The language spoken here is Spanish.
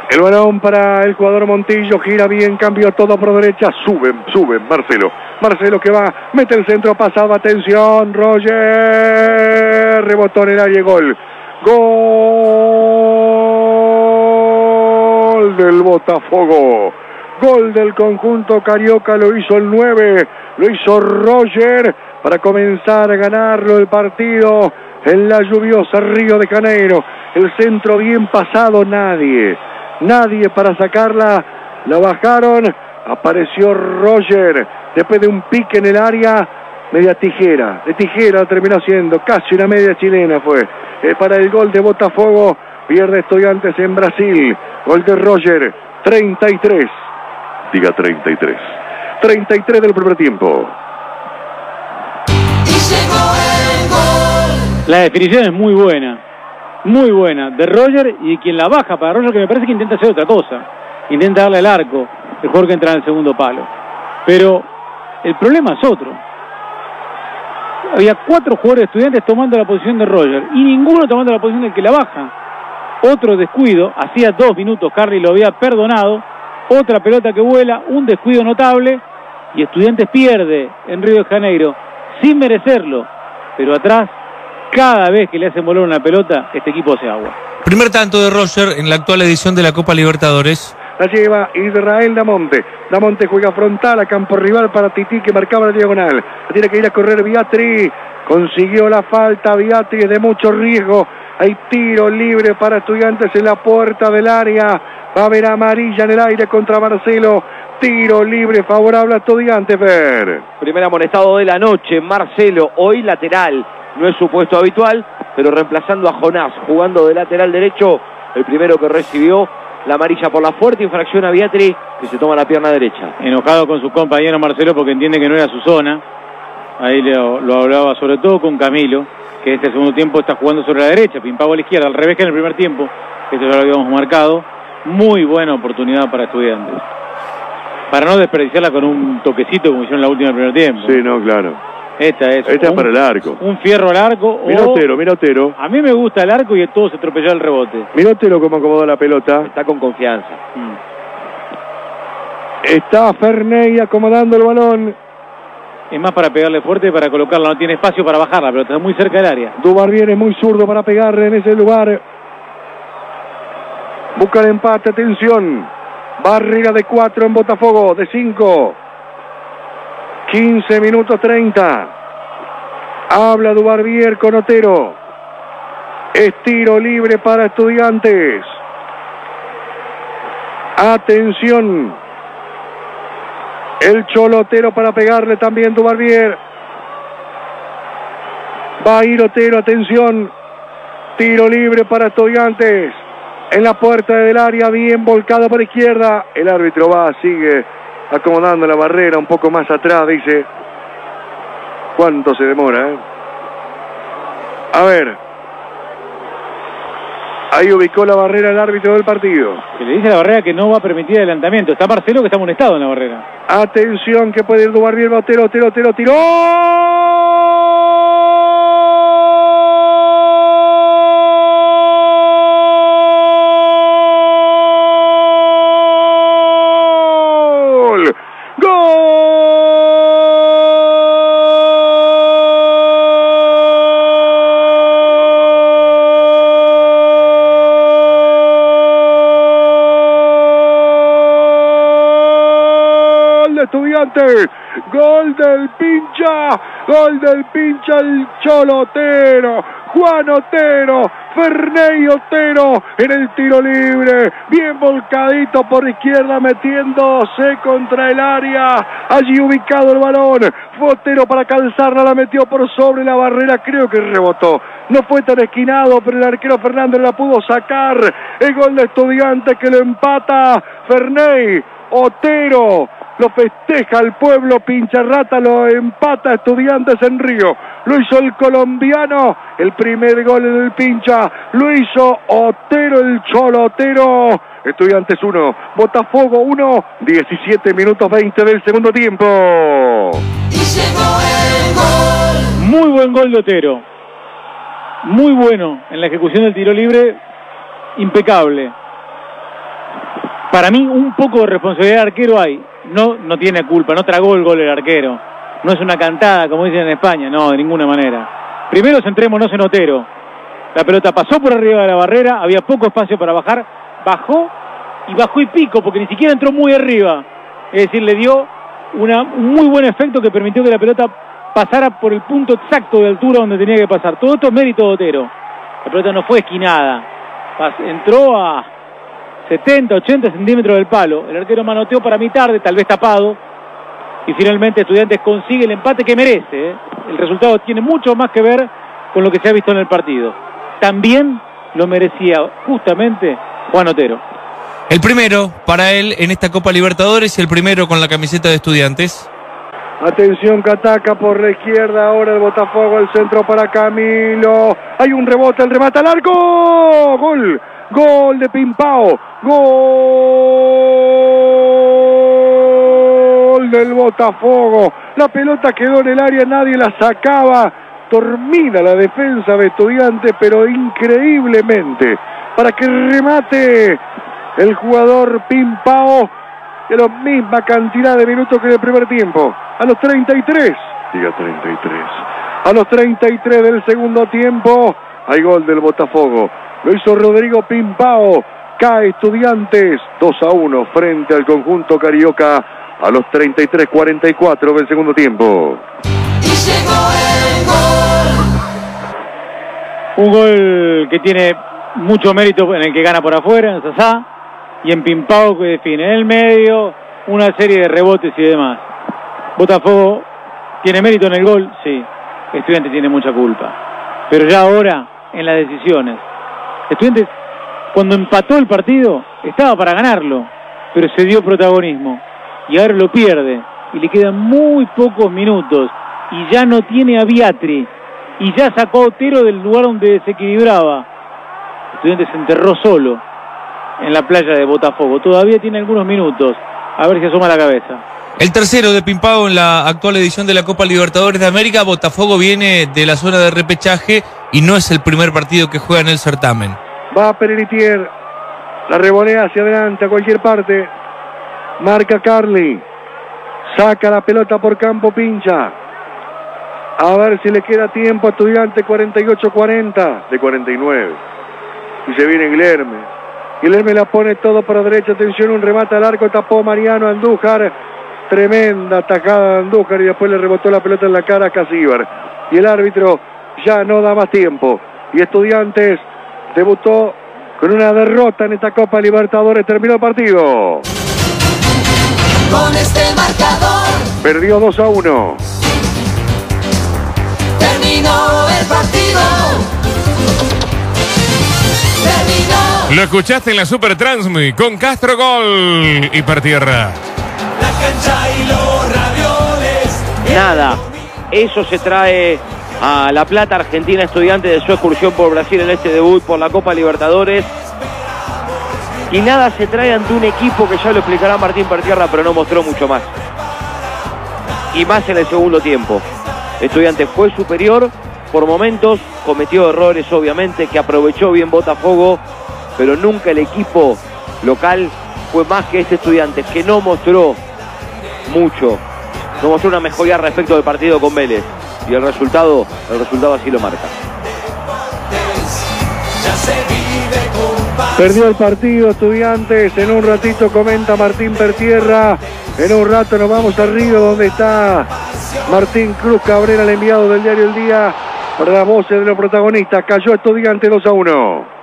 El balón para el jugador Montillo, gira bien, cambio todo por derecha, suben, Marcelo que va, mete el centro, pasado, atención, Roger, rebotó en el área, gol del Botafogo, gol del conjunto carioca, lo hizo el 9, lo hizo Roger, para comenzar a ganarlo el partido en la lluviosa Río de Janeiro, el centro bien pasado, nadie para sacarla, la bajaron, apareció Roger, después de un pique en el área, media tijera, de tijera terminó siendo, casi una media chilena fue, para el gol de Botafogo, pierde Estudiantes en Brasil, gol de Roger, 33 del primer tiempo. La definición es muy buena de Roger, y quien la baja para Roger, que me parece que intenta hacer otra cosa, intenta darle al arco, el jugador que entra en el segundo palo, pero el problema es otro. Había 4 jugadores Estudiantes tomando la posición de Roger y ninguno tomando la posición del que la baja. Otro descuido, hacía 2 minutos Carly lo había perdonado, otra pelota que vuela, un descuido notable, y Estudiantes pierde en Río de Janeiro sin merecerlo, pero atrás, cada vez que le hacen volar una pelota, este equipo hace agua. Primer tanto de Roger en la actual edición de la Copa Libertadores. La lleva Israel Damonte. Damonte juega frontal a campo rival para Tití, que marcaba la diagonal. La tiene que ir a correr Viatri. Consiguió la falta Viatri, de mucho riesgo. Hay tiro libre para Estudiantes en la puerta del área. Va a haber amarilla en el aire contra Marcelo. Tiro libre favorable a Estudiantes, Fer. Primer amonestado de la noche, Marcelo, hoy lateral. No es su puesto habitual, pero reemplazando a Jonás, jugando de lateral derecho, el primero que recibió la amarilla por la fuerte infracción a Viatri, que se toma la pierna derecha. Enojado con su compañero Marcelo porque entiende que no era su zona. Ahí lo hablaba sobre todo con Camilo, que este segundo tiempo está jugando sobre la derecha, Pimpavo a la izquierda, al revés que en el primer tiempo. Esto ya lo habíamos marcado. Muy buena oportunidad para Estudiantes, para no desperdiciarla con un toquecito como hicieron en la última del primer tiempo. Sí, no, claro. Esta es para el arco. Un fierro al arco. Mira Otero. A mí me gusta el arco y todo se atropelló el rebote. Mira Otero cómo acomodó la pelota. Está con confianza. Está Ferney acomodando el balón. Es más para pegarle fuerte y para colocarla. No tiene espacio para bajarla, pero está muy cerca del área. Dubarbier es muy zurdo para pegarle en ese lugar. Busca el empate, atención. Barrera de 4 en Botafogo, de 5. 15 minutos 30. Habla Dubarbier con Otero. Es tiro libre para Estudiantes. Atención. El Cholo Otero para pegarle también Dubarbier. Va a ir Otero, atención. Tiro libre para Estudiantes. En la puerta del área, bien volcado para izquierda. El árbitro sigue acomodando la barrera un poco más atrás, dice. ¿Cuánto se demora, A ver. Ahí ubicó la barrera el árbitro del partido. Que le dice a la barrera que no va a permitir adelantamiento. Está Marcelo, que está amonestado en la barrera. Atención, que puede ir Dubarbier, Otero, tiró. Estudiantes, gol del pincha, el Cholo Otero, Juan Otero, Ferney Otero en el tiro libre, bien volcadito por izquierda, metiéndose contra el área, allí ubicado el balón, fue Otero para calzarla, la metió por sobre la barrera, creo que rebotó, no fue tan esquinado, pero el arquero Fernández la pudo sacar, el gol de Estudiantes que lo empata, Ferney Otero. Lo festeja el pueblo Pincharrata, lo empata Estudiantes en Río. Lo hizo el colombiano, el primer gol en el pincha. Lo hizo Otero, el Cholo Otero. Estudiantes 1, Botafogo 1, 17 minutos 20 del segundo tiempo. Y llegó el gol. Muy buen gol de Otero. Muy bueno en la ejecución del tiro libre, impecable. Para mí un poco de responsabilidad del arquero hay. No tiene culpa, no tragó el gol el arquero. No es una cantada, como dicen en España, no, de ninguna manera. Primero centrémonos en Otero. La pelota pasó por arriba de la barrera, había poco espacio para bajar, bajó y pico, porque ni siquiera entró muy arriba. Es decir, le dio un muy buen efecto que permitió que la pelota pasara por el punto exacto de altura donde tenía que pasar. Todo esto es mérito de Otero. La pelota no fue esquinada, entró a 70, 80 centímetros del palo. El arquero manoteó para mí tarde, tal vez tapado, y finalmente Estudiantes consigue el empate que merece. El resultado tiene mucho más que ver con lo que se ha visto en el partido. También lo merecía justamente Juan Otero. El primero para él en esta Copa Libertadores y el primero con la camiseta de Estudiantes. Atención que ataca por la izquierda, ahora el Botafogo, el centro para Camilo. Hay un rebote, el remate al arco. Gol, gol de Pimpao. Gol del Botafogo. La pelota quedó en el área, nadie la sacaba. Dormida la defensa de Estudiantes, pero increíblemente, para que remate el jugador Pimpao de la misma cantidad de minutos que en el primer tiempo. A los 33, diga 33, a los 33 del segundo tiempo, hay gol del Botafogo. Lo hizo Rodrigo Pimpao. Cae Estudiantes 2-1 frente al conjunto carioca a los 33-44 del segundo tiempo. Y llegó el gol. Un gol que tiene mucho mérito en el que gana por afuera, en Sasá, y en Pimpao que define. En el medio, una serie de rebotes y demás. Botafogo tiene mérito en el gol, sí. Estudiantes tiene mucha culpa. Pero ya ahora, en las decisiones. Estudiantes, cuando empató el partido, estaba para ganarlo, pero se dio protagonismo. Y ahora lo pierde. Y le quedan muy pocos minutos. Y ya no tiene a Biatri. Y ya sacó a Otero del lugar donde desequilibraba. Estudiantes se enterró solo en la playa de Botafogo. Todavía tiene algunos minutos. A ver si asoma la cabeza. El tercero de Pimpao en la actual edición de la Copa Libertadores de América. Botafogo viene de la zona de repechaje y no es el primer partido que juega en el certamen. Va Perelitier, la revolea hacia adelante a cualquier parte. Marca Carly, saca la pelota por campo, pincha. A ver si le queda tiempo a Estudiante. 48-40 de 49. Y se viene Guilherme. Guilherme la pone todo para derecha. Atención, un remate al arco. Tapó Mariano Andújar. Tremenda atajada de Andújar y después le rebotó la pelota en la cara a Casíbar. Y el árbitro ya no da más tiempo. Y Estudiantes debutó con una derrota en esta Copa Libertadores. Terminó el partido. Con este marcador Perdió 2-1. terminó el partido. Terminó. Lo escuchaste en la Super Transmi con Castro Gol y Pertierra. La cancha y los ravioles. Nada. Eso se trae a La Plata, Argentina, Estudiantes de su excursión por Brasil en este debut por la Copa Libertadores. Y nada se trae ante un equipo que ya lo explicará Martín Pertierra, pero no mostró mucho más. Y más en el segundo tiempo. Estudiantes fue superior por momentos, cometió errores obviamente, que aprovechó bien Botafogo, pero nunca el equipo local fue más que este Estudiantes, que no mostró mucho, no mostró una mejoría respecto del partido con Vélez. Y el resultado así lo marca. Perdió el partido Estudiantes. En un ratito comenta Martín Pertierra. En un rato nos vamos a Río, donde está Martín Cruz Cabrera, el enviado del diario El Día, para las voces de los protagonistas. Cayó Estudiantes 2-1.